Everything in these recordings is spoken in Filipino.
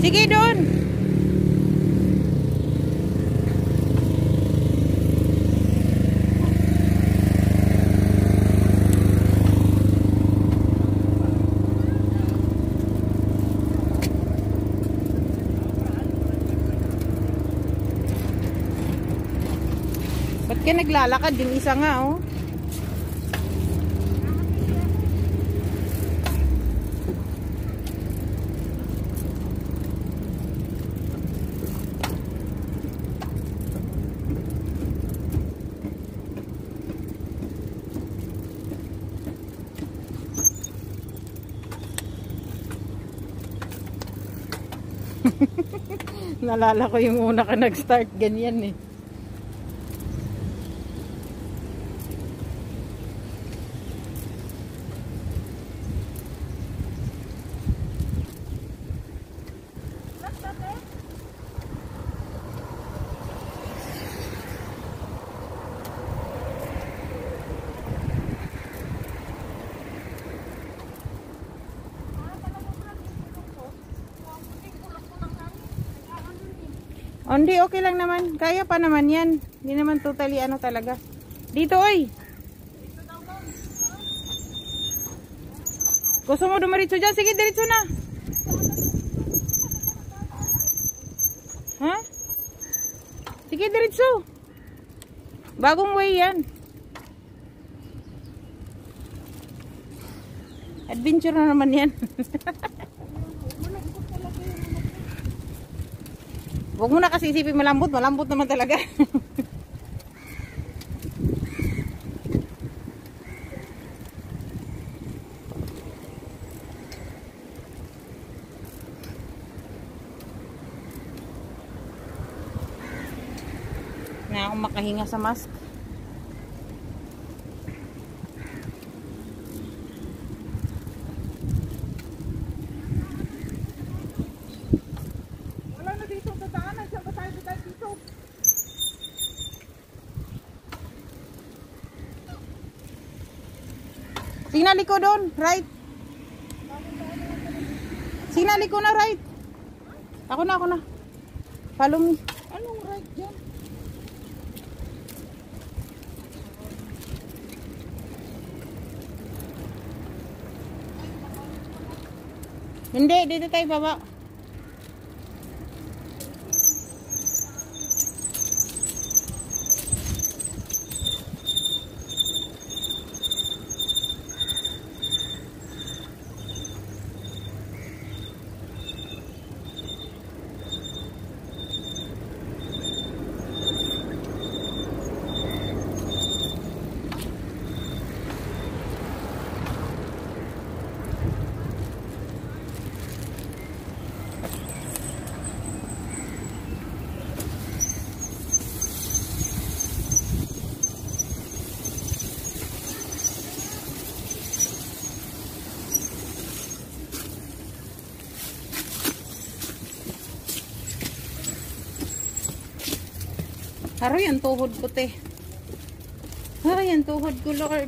Sige doon. Ba't ka naglalakad? Yung isa nga, oh. Nalala ko yung una ka nag-start, ganyan eh. Oh, hindi, okay lang naman. Kaya pa naman yan. Hindi naman totally ano talaga. Dito, oy. Gusto mo dumiritso dyan? Sige, diretso na. Ha? Sige, diretso. Bagong way yan. Adventure na naman yan. Huwag mo na kasi isipin malambot. Malambot naman talaga. Na akong makahinga sa mask. Signali ko doon, right? Signali ko na, right? Ako na. Follow me. Anong right dyan? Hindi, dito tayo baba. Aray, ang tuhod ko, te. Aray, ang tuhod ko, Lord.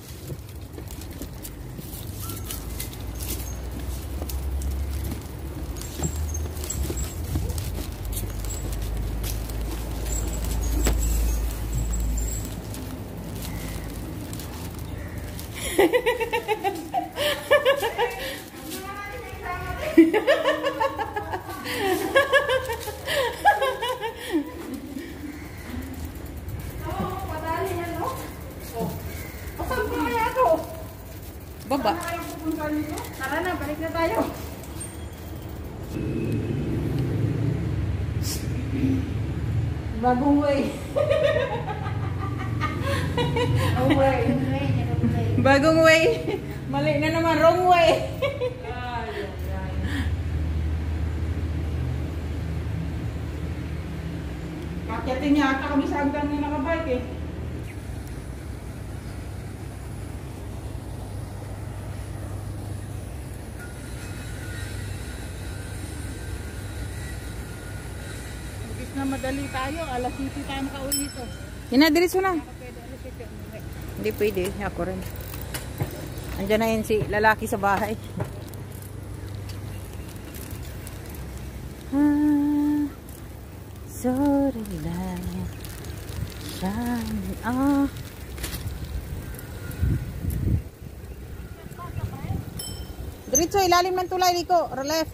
Baba. Tara na, balik na tayo. Bagong way. Bagong way. Mali na naman, wrong way. Kakyatin niya ata kami sa hanggang na nakabike eh. Na madali tayo, alas 7 tayo makauwi ito. Inadiretso na. Hindi pwede, ako rin. Andiyan na yun si lalaki sa bahay. Ah, so the light shining on. Diretso, ilalim ng tulay, liko. Left.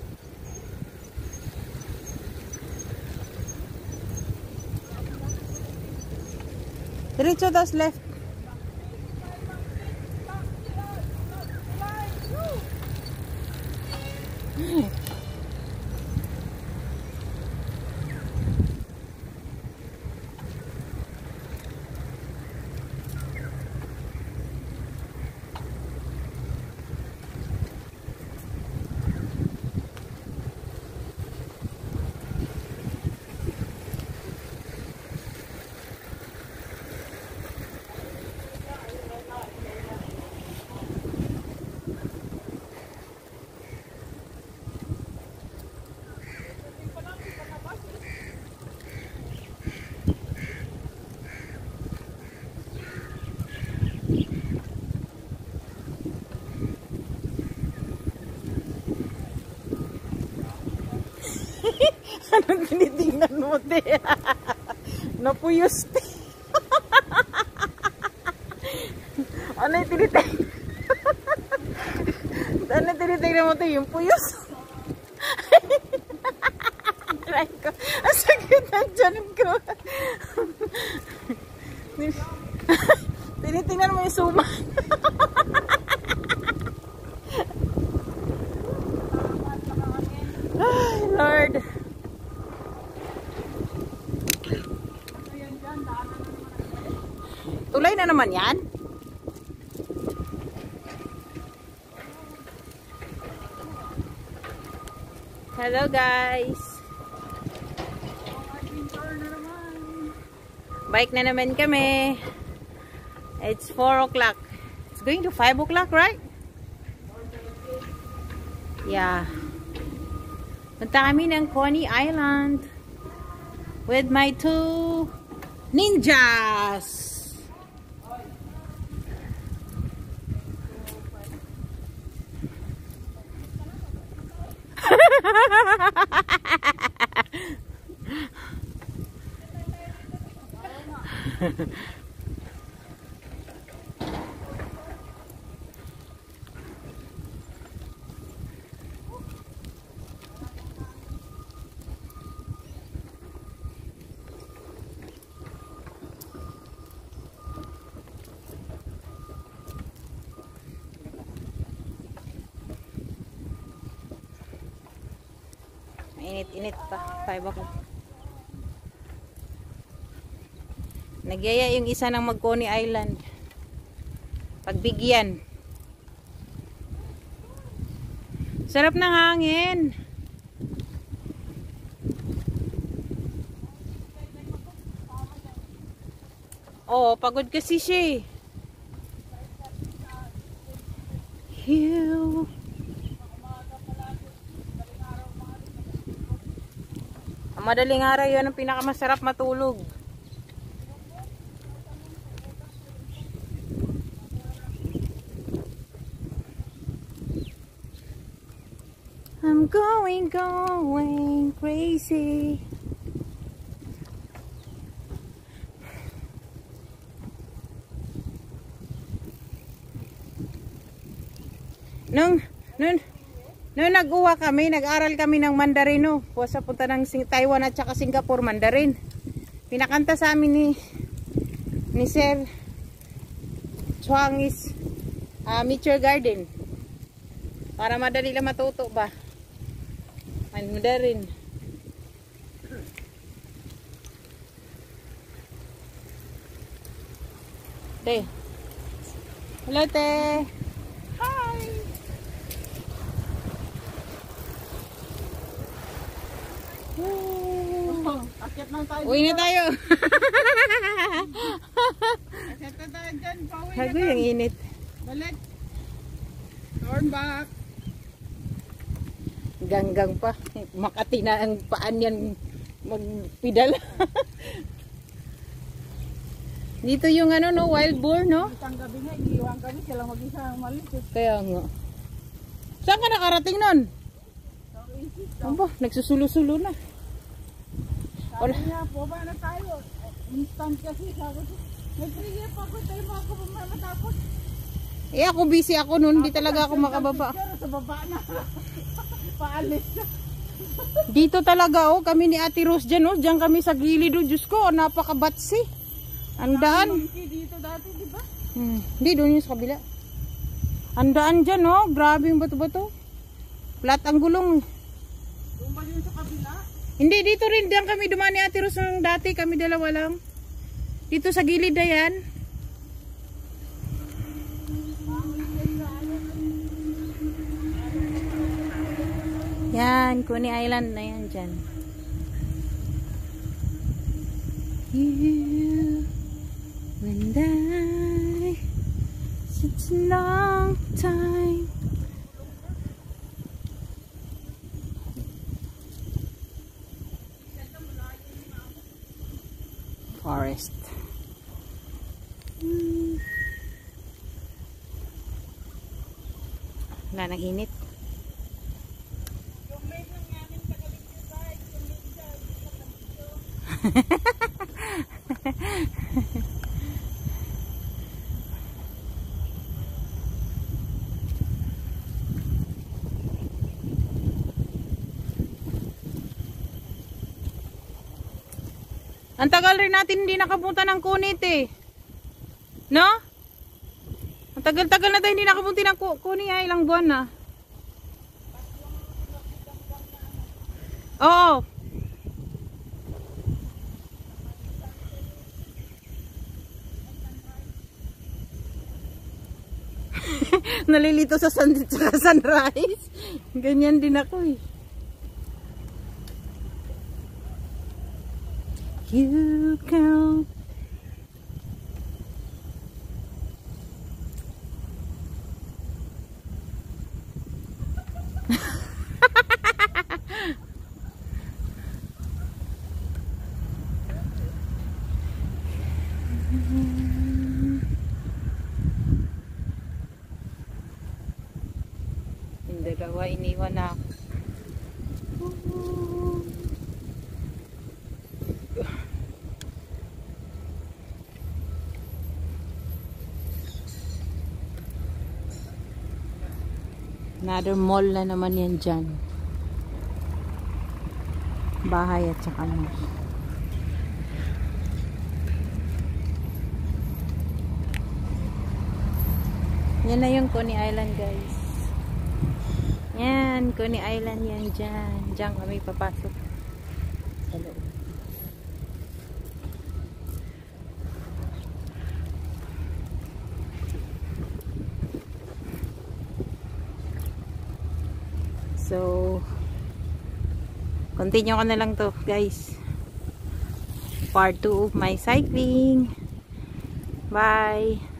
Diretso, tas left. Anong tinitingnan mo, te? Napuyos, te. Ano yung tinitingnan? Ano yung tinitingnan mo, te? Yung puyos? Try ko. Ang sakit ang tiyan ko. Tinitingnan mo yung suma. Ay, Lord. Tulay na naman yan. Hello guys. Bike na naman kami. It's 4 o'clock. It's going to 5 o'clock, right? Yeah. Punta kami ng Coney Island with my 2 ninjas. Init-init pa. 5 o'clock. Nagyaya yung isa ng mag-Coney Island. Pagbigyan. Sarap ng hangin. Oo, pagod kasi siya. Ew. Madaling araw yun ang pinakamasarap matulog. I'm going crazy. Nung nag-uwa kami, nag-aral kami ng Mandarino. Sa punta ng Taiwan at saka Singapore, Mandarin. Pinakanta sa amin ni Sir Chuang is Nature Garden. Para madali lang matuto ba? Mandarin. Te. Hello, te. Hi. Akyat lang tayo. Uwi na tayo. Akyat na tayo dyan. Pauwi na Hago tayo. yung init. Balik. Turn back. Ganggang pa. Makati na ang paan yan magpidal. Dito yung ano no, wild boar no? Isang gabi nga, iniiwan kami. Sila mag-isa ang malis. Kaya nga. Saan ka nakarating nun? Sa Aba, nagsusulo-sulo na. Wala. Sabi niya, baba na tayo. Instant kasi, sabi ko. Nag-free pa ako tayo mga matapos. Eh ako busy ako noon, hindi talaga ako makababa. Pero sa baba na. Paalis na. Dito talaga oh, kami ni Ate Rose dyan oh, dyan kami sa gilid oh, Diyos ko, napakabatsi. Ang daan. Dito dati, di ba? Hindi, doon yung sa kabila. Ang daan dyan oh, grabe yung bato-bato. Flat ang gulong. Doon ba yun sa kabila? Hindi, dito rin, dyan kami dumaan ni Ate Rose nung dati, kami dalawa lang. Dito sa gilid na yan. Yan, Coney Island na yan dyan. You and I, such a long time. Forest. Wala nang init. Ang tagal rin natin hindi nakapunta ng Kunit eh. No? Ang tagal-tagal na tayo hindi nakapunta ng Kunit ay ilang buwan na. Oo. Nalilito sa sunrise. Ganyan din ako eh. You count. Yung dalawa iniwan na ako. Another mall na naman yan dyan. Bahay at saka mall. Yan na yung Coney Island guys. Yan, Coney Island yan dyan. Diyan kami papasok. Sa loob. So, continue ko na lang to guys. Part 2 of my cycling. Bye!